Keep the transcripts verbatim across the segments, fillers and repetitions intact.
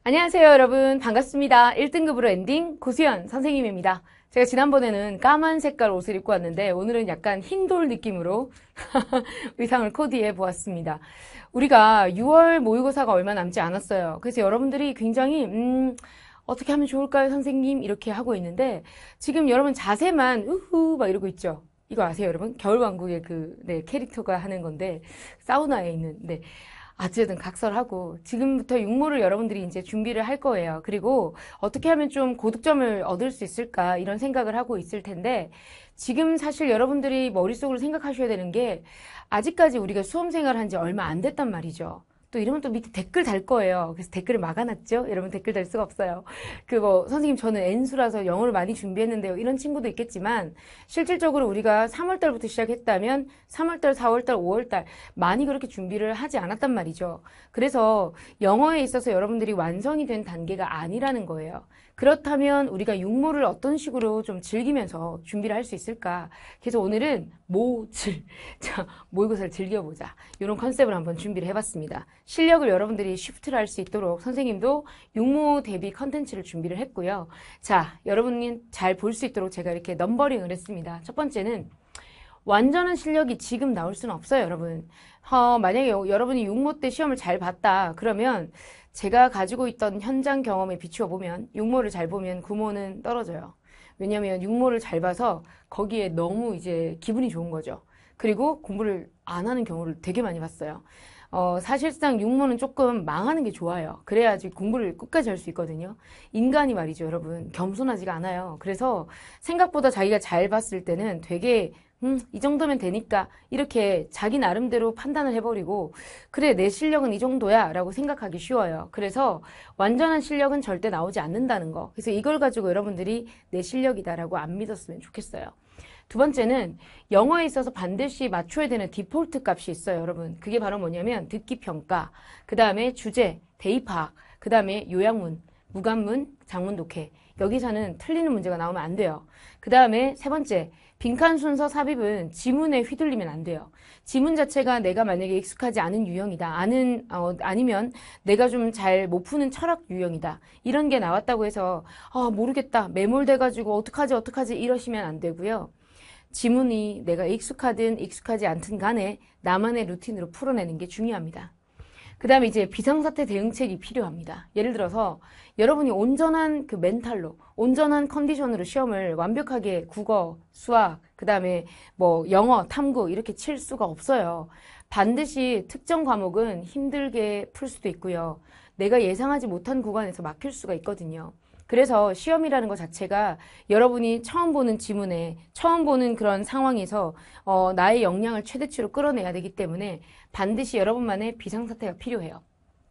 안녕하세요, 여러분. 반갑습니다. 일 등급으로 엔딩 고수연 선생님입니다. 제가 지난번에는 까만 색깔 옷을 입고 왔는데 오늘은 약간 흰돌 느낌으로 의상을 코디해 보았습니다. 우리가 유월 모의고사가 얼마 남지 않았어요. 그래서 여러분들이 굉장히 음 어떻게 하면 좋을까요, 선생님? 이렇게 하고 있는데 지금 여러분 자세만 우후 막 이러고 있죠. 이거 아세요, 여러분? 겨울왕국의 그 네, 캐릭터가 하는 건데 사우나에 있는 네. 어쨌든 각설하고 지금부터 육모를 여러분들이 이제 준비를 할 거예요. 그리고 어떻게 하면 좀 고득점을 얻을 수 있을까 이런 생각을 하고 있을 텐데 지금 사실 여러분들이 머릿속으로 생각하셔야 되는 게 아직까지 우리가 수험생활 한 지 얼마 안 됐단 말이죠. 또 이러면 또 밑에 댓글 달 거예요. 그래서 댓글을 막아놨죠. 여러분 댓글 달 수가 없어요. 그거 선생님 저는 N수라서 영어를 많이 준비했는데요. 이런 친구도 있겠지만 실질적으로 우리가 삼월달부터 시작했다면 삼월달, 사월달, 오월달 많이 그렇게 준비를 하지 않았단 말이죠. 그래서 영어에 있어서 여러분들이 완성이 된 단계가 아니라는 거예요. 그렇다면 우리가 육모를 어떤 식으로 좀 즐기면서 준비를 할 수 있을까? 그래서 오늘은 모즐, 자, 모의고사를 즐겨보자. 이런 컨셉을 한번 준비를 해봤습니다. 실력을 여러분들이 쉬프트를 할 수 있도록 선생님도 육모 대비 컨텐츠를 준비를 했고요. 자, 여러분이 잘 볼 수 있도록 제가 이렇게 넘버링을 했습니다. 첫 번째는 완전한 실력이 지금 나올 수는 없어요, 여러분. 어, 만약에 여러분이 육모 때 시험을 잘 봤다, 그러면 제가 가지고 있던 현장 경험에 비추어 보면 육모를 잘 보면 구모는 떨어져요. 왜냐하면 육모를 잘 봐서 거기에 너무 이제 기분이 좋은 거죠. 그리고 공부를 안 하는 경우를 되게 많이 봤어요. 어, 사실상 육모는 조금 망하는 게 좋아요. 그래야지 공부를 끝까지 할 수 있거든요. 인간이 말이죠, 여러분. 겸손하지가 않아요. 그래서 생각보다 자기가 잘 봤을 때는 되게 음, 이 정도면 되니까 이렇게 자기 나름대로 판단을 해버리고 그래, 내 실력은 이 정도야 라고 생각하기 쉬워요. 그래서 완전한 실력은 절대 나오지 않는다는 거. 그래서 이걸 가지고 여러분들이 내 실력이다 라고 안 믿었으면 좋겠어요. 두 번째는 영어에 있어서 반드시 맞춰야 되는 디폴트 값이 있어요, 여러분. 그게 바로 뭐냐면 듣기 평가, 그 다음에 주제, 대입학, 그 다음에 요약문, 무관문, 장문 독해. 여기서는 틀리는 문제가 나오면 안 돼요. 그 다음에 세 번째, 빈칸 순서 삽입은 지문에 휘둘리면 안 돼요. 지문 자체가 내가 만약에 익숙하지 않은 유형이다. 아는, 어, 아니면 내가 좀 잘 못 푸는 철학 유형이다. 이런 게 나왔다고 해서, 아, 모르겠다. 매몰돼가지고 어떡하지, 어떡하지 이러시면 안 되고요. 지문이 내가 익숙하든 익숙하지 않든 간에 나만의 루틴으로 풀어내는 게 중요합니다. 그 다음에 이제 비상사태 대응책이 필요합니다. 예를 들어서 여러분이 온전한 그 멘탈로, 온전한 컨디션으로 시험을 완벽하게 국어, 수학, 그 다음에 뭐 영어, 탐구 이렇게 칠 수가 없어요. 반드시 특정 과목은 힘들게 풀 수도 있고요. 내가 예상하지 못한 구간에서 막힐 수가 있거든요. 그래서 시험이라는 것 자체가 여러분이 처음 보는 지문에 처음 보는 그런 상황에서 어, 나의 역량을 최대치로 끌어내야 되기 때문에 반드시 여러분만의 비상사태가 필요해요.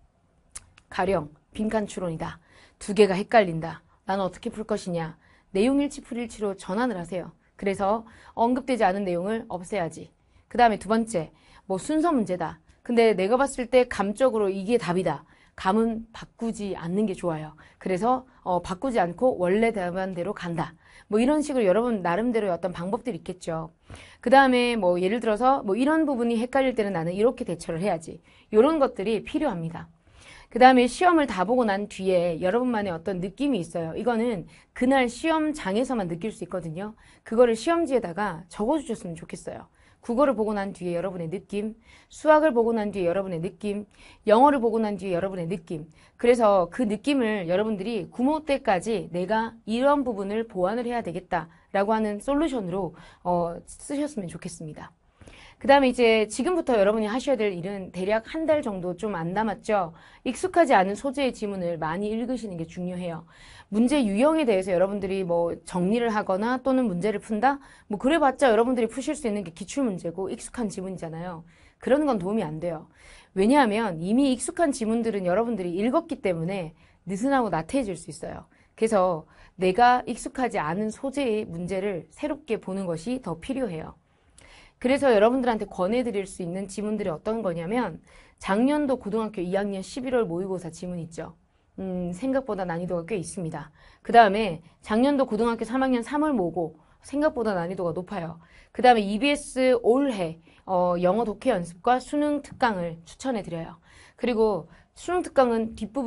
가령 빈칸 추론이다. 두 개가 헷갈린다. 나는 어떻게 풀 것이냐. 내용일치 풀일치로 전환을 하세요. 그래서 언급되지 않은 내용을 없애야지. 그 다음에 두 번째, 뭐 순서 문제다. 근데 내가 봤을 때 감적으로 이게 답이다. 감은 바꾸지 않는 게 좋아요. 그래서 어, 바꾸지 않고 원래 답안대로 간다. 뭐 이런 식으로 여러분 나름대로의 어떤 방법들이 있겠죠. 그 다음에 뭐 예를 들어서 뭐 이런 부분이 헷갈릴 때는 나는 이렇게 대처를 해야지. 이런 것들이 필요합니다. 그 다음에 시험을 다 보고 난 뒤에 여러분만의 어떤 느낌이 있어요. 이거는 그날 시험장에서만 느낄 수 있거든요. 그거를 시험지에다가 적어주셨으면 좋겠어요. 국어를 보고 난 뒤에 여러분의 느낌, 수학을 보고 난 뒤에 여러분의 느낌, 영어를 보고 난 뒤에 여러분의 느낌. 그래서 그 느낌을 여러분들이 구모 때까지 내가 이런 부분을 보완을 해야 되겠다라고 하는 솔루션으로 어, 쓰셨으면 좋겠습니다. 그 다음에 이제 지금부터 여러분이 하셔야 될 일은 대략 한 달 정도 좀 안 남았죠. 익숙하지 않은 소재의 지문을 많이 읽으시는 게 중요해요. 문제 유형에 대해서 여러분들이 뭐 정리를 하거나 또는 문제를 푼다? 뭐 그래봤자 여러분들이 푸실 수 있는 게 기출문제고 익숙한 지문이잖아요. 그런 건 도움이 안 돼요. 왜냐하면 이미 익숙한 지문들은 여러분들이 읽었기 때문에 느슨하고 나태해질 수 있어요. 그래서 내가 익숙하지 않은 소재의 문제를 새롭게 보는 것이 더 필요해요. 그래서 여러분들한테 권해드릴 수 있는 지문들이 어떤 거냐면 작년도 고등학교 이 학년 십일월 모의고사 지문 있죠. 음, 생각보다 난이도가 꽤 있습니다. 그 다음에 작년도 고등학교 삼 학년 삼월 모고 생각보다 난이도가 높아요. 그 다음에 이비에스 올해 어, 영어 독해 연습과 수능 특강을 추천해드려요. 그리고 수능 특강은 뒷부분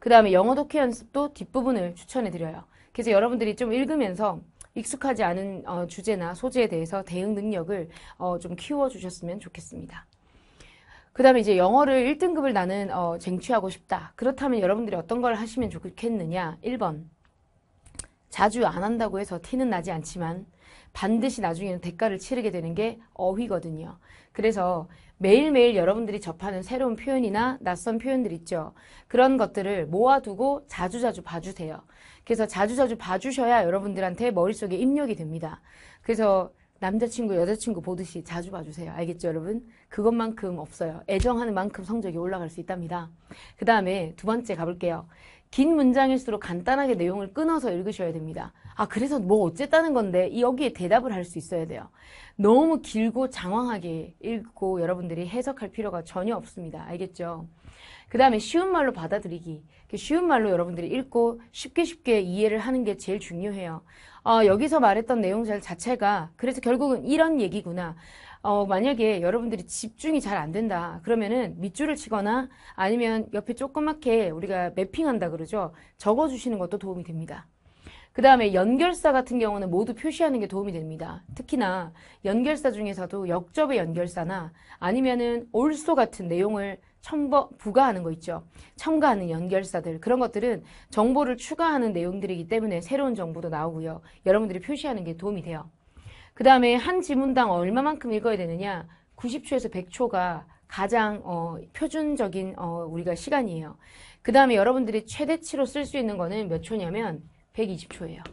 그 다음에 영어 독해 연습도 뒷부분을 추천해드려요. 그래서 여러분들이 좀 읽으면서 익숙하지 않은 어, 주제나 소재에 대해서 대응 능력을 어, 좀 키워주셨으면 좋겠습니다. 그 다음에 이제 영어를 일 등급을 나는 어, 쟁취하고 싶다. 그렇다면 여러분들이 어떤 걸 하시면 좋겠느냐? 일 번, 자주 안 한다고 해서 티는 나지 않지만 반드시 나중에는 대가를 치르게 되는 게 어휘거든요. 그래서 매일매일 여러분들이 접하는 새로운 표현이나 낯선 표현들 있죠. 그런 것들을 모아두고 자주자주 봐주세요. 그래서 자주자주 봐주셔야 여러분들한테 머릿속에 입력이 됩니다. 그래서 남자친구, 여자친구 보듯이 자주 봐주세요. 알겠죠, 여러분? 그것만큼 없어요. 애정하는 만큼 성적이 올라갈 수 있답니다. 그 다음에 두 번째 가볼게요. 긴 문장일수록 간단하게 내용을 끊어서 읽으셔야 됩니다. 아, 그래서 뭐 어쨌다는 건데 여기에 대답을 할 수 있어야 돼요. 너무 길고 장황하게 읽고 여러분들이 해석할 필요가 전혀 없습니다. 알겠죠? 그 다음에 쉬운 말로 받아들이기. 쉬운 말로 여러분들이 읽고 쉽게 쉽게 이해를 하는 게 제일 중요해요. 어, 여기서 말했던 내용 자체가 그래서 결국은 이런 얘기구나. 어, 만약에 여러분들이 집중이 잘 안 된다. 그러면은 밑줄을 치거나 아니면 옆에 조그맣게 우리가 매핑한다 그러죠. 적어주시는 것도 도움이 됩니다. 그 다음에 연결사 같은 경우는 모두 표시하는 게 도움이 됩니다. 특히나 연결사 중에서도 역접의 연결사나 아니면은 also 같은 내용을 첨부, 부가하는 거 있죠. 첨가하는 연결사들. 그런 것들은 정보를 추가하는 내용들이기 때문에 새로운 정보도 나오고요. 여러분들이 표시하는 게 도움이 돼요. 그 다음에 한 지문당 얼마만큼 읽어야 되느냐? 구십 초에서 백 초가 가장 어, 표준적인 어, 우리가 시간이에요. 그 다음에 여러분들이 최대치로 쓸 수 있는 거는 몇 초냐면 백이십 초예요.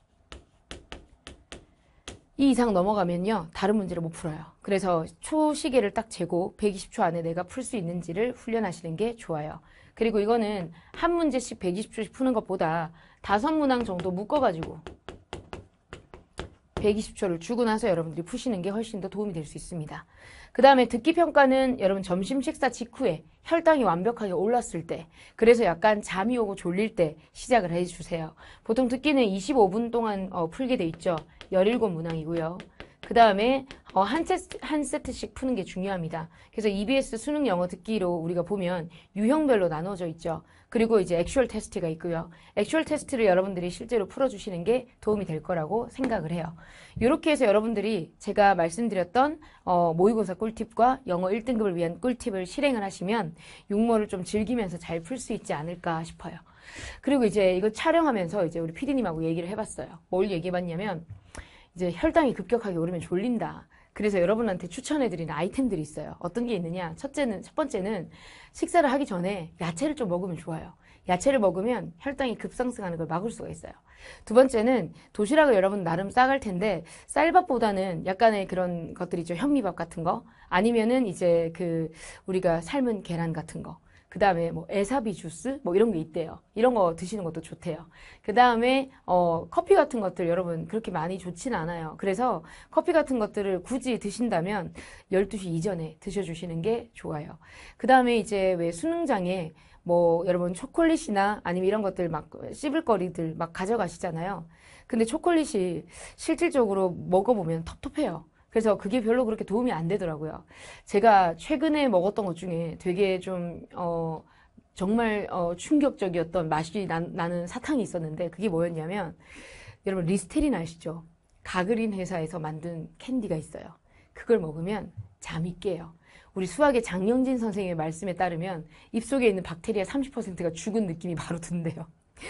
이 이상 넘어가면요. 다른 문제를 못 풀어요. 그래서 초 시계를 딱 재고 백이십 초 안에 내가 풀 수 있는지를 훈련하시는 게 좋아요. 그리고 이거는 한 문제씩 백이십 초씩 푸는 것보다 다섯 문항 정도 묶어가지고 백이십 초를 주고 나서 여러분들이 푸시는 게 훨씬 더 도움이 될 수 있습니다. 그 다음에 듣기 평가는 여러분 점심 식사 직후에 혈당이 완벽하게 올랐을 때, 그래서 약간 잠이 오고 졸릴 때 시작을 해주세요. 보통 듣기는 이십오 분 동안 어, 풀게 돼 있죠. 열일곱 문항이고요. 그 다음에 어, 한, 세트, 한 세트씩 푸는 게 중요합니다. 그래서 이비에스 수능 영어 듣기로 우리가 보면 유형별로 나눠져 있죠. 그리고 이제 액츄얼 테스트가 있고요. 액츄얼 테스트를 여러분들이 실제로 풀어주시는 게 도움이 될 거라고 생각을 해요. 이렇게 해서 여러분들이 제가 말씀드렸던 어, 모의고사 꿀팁과 영어 일 등급을 위한 꿀팁을 실행을 하시면 육모를 좀 즐기면서 잘 풀 수 있지 않을까 싶어요. 그리고 이제 이거 촬영하면서 이제 우리 피디님하고 얘기를 해봤어요. 뭘 얘기해봤냐면 이제 혈당이 급격하게 오르면 졸린다. 그래서 여러분한테 추천해드리는 아이템들이 있어요. 어떤 게 있느냐? 첫째는, 첫 번째는 식사를 하기 전에 야채를 좀 먹으면 좋아요. 야채를 먹으면 혈당이 급상승하는 걸 막을 수가 있어요. 두 번째는 도시락을 여러분 나름 싸갈 텐데 쌀밥보다는 약간의 그런 것들 있죠. 현미밥 같은 거. 아니면은 이제 그 우리가 삶은 계란 같은 거. 그 다음에 뭐 에사비 주스 뭐 이런 게 있대요. 이런 거 드시는 것도 좋대요. 그 다음에 어 커피 같은 것들 여러분 그렇게 많이 좋지는 않아요. 그래서 커피 같은 것들을 굳이 드신다면 열두 시 이전에 드셔주시는 게 좋아요. 그 다음에 이제 왜 수능장에 뭐 여러분 초콜릿이나 아니면 이런 것들 막 씹을 거리들 막 가져가시잖아요. 근데 초콜릿이 실질적으로 먹어보면 텁텁해요. 그래서 그게 별로 그렇게 도움이 안 되더라고요. 제가 최근에 먹었던 것 중에 되게 좀, 어, 정말, 어, 충격적이었던 맛이 나, 나는 사탕이 있었는데 그게 뭐였냐면, 여러분 리스테린 아시죠? 가그린 회사에서 만든 캔디가 있어요. 그걸 먹으면 잠이 깨요. 우리 수학의 장영진 선생님의 말씀에 따르면 입속에 있는 박테리아 삼십 퍼센트가 죽은 느낌이 바로 든대요.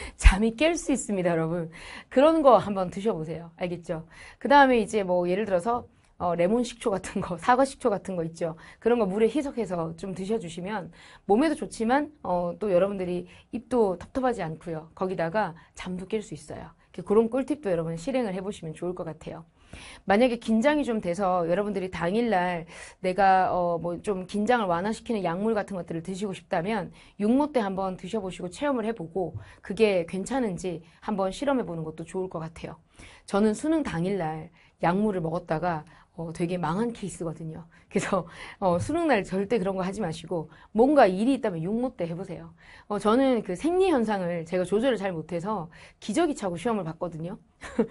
잠이 깰 수 있습니다, 여러분. 그런 거 한번 드셔보세요. 알겠죠? 그 다음에 이제 뭐 예를 들어서 어, 레몬 식초 같은 거, 사과 식초 같은 거 있죠. 그런 거 물에 희석해서 좀 드셔주시면 몸에도 좋지만 어, 또 여러분들이 입도 텁텁하지 않고요. 거기다가 잠도 깰 수 있어요. 그런 꿀팁도 여러분 실행을 해보시면 좋을 것 같아요. 만약에 긴장이 좀 돼서 여러분들이 당일날 내가 어 뭐 좀 긴장을 완화시키는 약물 같은 것들을 드시고 싶다면 육모 때 한번 드셔보시고 체험을 해보고 그게 괜찮은지 한번 실험해보는 것도 좋을 것 같아요. 저는 수능 당일날 약물을 먹었다가 어, 되게 망한 케이스거든요. 그래서 어, 수능날 절대 그런 거 하지 마시고 뭔가 일이 있다면 육모 때 해보세요. 어, 저는 그 생리 현상을 제가 조절을 잘 못해서 기저귀 차고 시험을 봤거든요.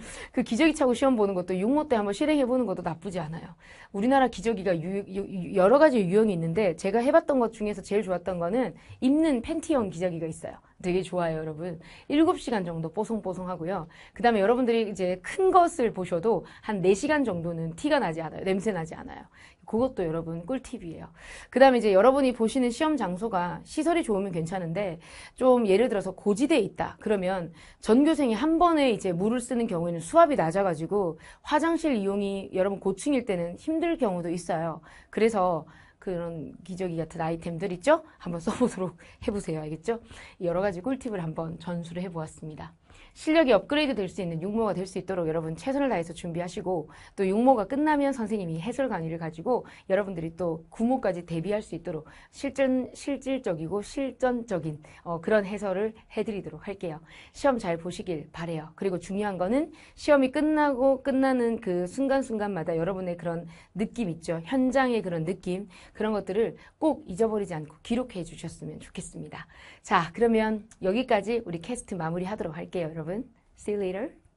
그 기저귀 차고 시험 보는 것도 육모 때 한번 실행해보는 것도 나쁘지 않아요. 우리나라 기저귀가 유, 유, 여러 가지 유형이 있는데 제가 해봤던 것 중에서 제일 좋았던 거는 입는 팬티형 기저귀가 있어요. 되게 좋아요, 여러분. 일곱 시간 정도 뽀송뽀송 하고요. 그 다음에 여러분들이 이제 큰 것을 보셔도 한 네 시간 정도는 티가 나지 않아요. 냄새 나지 않아요. 그것도 여러분 꿀팁이에요. 그 다음에 이제 여러분이 보시는 시험 장소가 시설이 좋으면 괜찮은데 좀 예를 들어서 고지대에 있다. 그러면 전교생이 한 번에 이제 물을 쓰는 경우에는 수압이 낮아가지고 화장실 이용이 여러분 고층일 때는 힘들 경우도 있어요. 그래서 그런 기저귀 같은 아이템들 있죠? 한번 써보도록 해보세요. 알겠죠? 여러 가지 꿀팁을 한번 전수를 해보았습니다. 실력이 업그레이드 될 수 있는 육모가 될 수 있도록 여러분 최선을 다해서 준비하시고 또 육모가 끝나면 선생님이 해설 강의를 가지고 여러분들이 또 구모까지 대비할 수 있도록 실전, 실질적이고 실전적인 어, 그런 해설을 해드리도록 할게요. 시험 잘 보시길 바래요. 그리고 중요한 거는 시험이 끝나고 끝나는 그 순간순간마다 여러분의 그런 느낌 있죠. 현장의 그런 느낌 그런 것들을 꼭 잊어버리지 않고 기록해 주셨으면 좋겠습니다. 자, 그러면 여기까지 우리 캐스트 마무리하도록 할게요, 여러분. See you later.